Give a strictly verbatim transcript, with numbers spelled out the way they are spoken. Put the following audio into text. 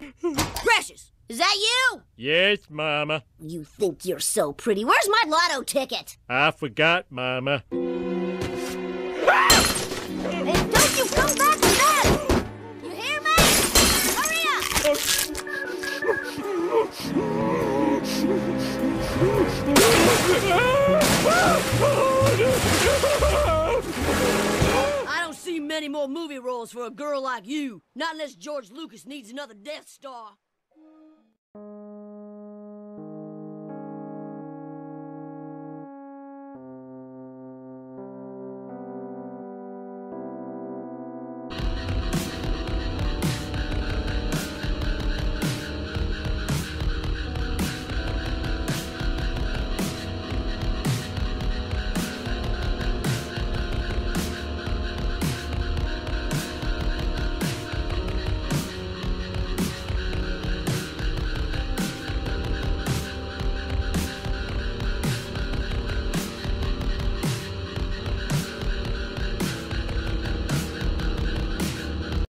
Precious, is that you? Yes, Mama. You think you're so pretty. Where's my lotto ticket? I forgot, Mama. Hey, don't you come back to bed! You hear me? Hurry up! I don't see many more movie roles for a girl like you. Not unless George Lucas needs another Death Star.